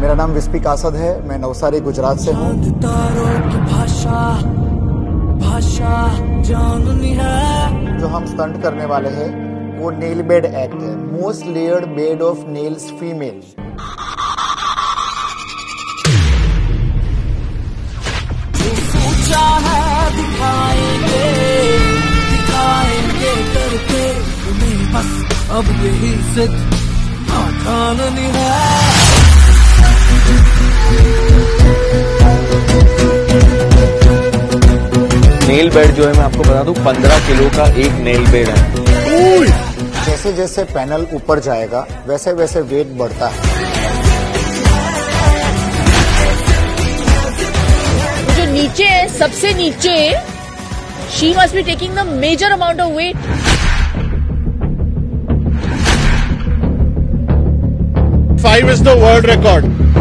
मेरा नाम विस्पी कासद है, मैं नवसारी गुजरात से हूँ। जो हम स्टंट करने वाले हैं वो नेल बेड एक्ट है, most layered bed of nails female. करके बस अब यही सिद्ध नहीं है। नेल बेड जो है मैं आपको बता दूं 15 किलो का एक नेल बेड है। जैसे जैसे पैनल ऊपर जाएगा वैसे वैसे वेट बढ़ता है। जो नीचे है, सबसे नीचे, she must be taking the major amount of weight. Five is the world record.